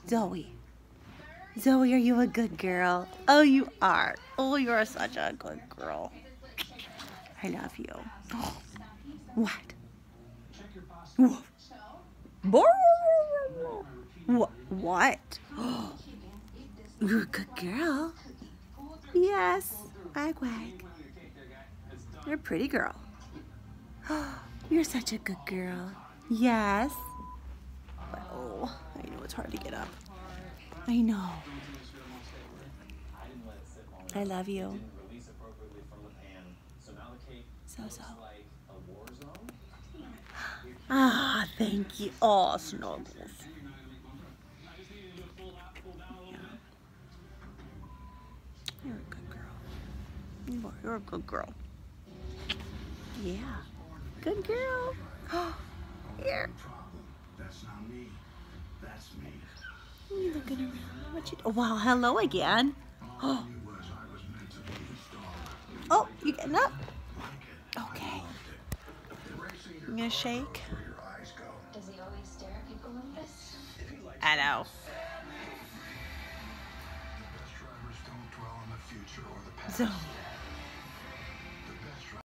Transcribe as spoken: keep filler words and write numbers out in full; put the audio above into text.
Zoey. Zoey, are you a good girl? Oh, you are. Oh, you're such a good girl. I love you. Oh, what? What? What? Oh, you're a good girl. Yes. Wag wag. You're a pretty girl. You're such a good girl. Yes. Oh, I know it's hard to get up. I know. I love you. So, so. Ah, thank you. Oh, snuggles. You're a good girl. You are. You're a good girl. Yeah. Good girl. Here. That's not me. That's me. You looking around? What you? Oh, wow. Hello again. Oh. Oh, you getting up? Okay. I'm gonna shake. Does he always stare at people like this? I know. The best drivers don't dwell on the future or the past. So.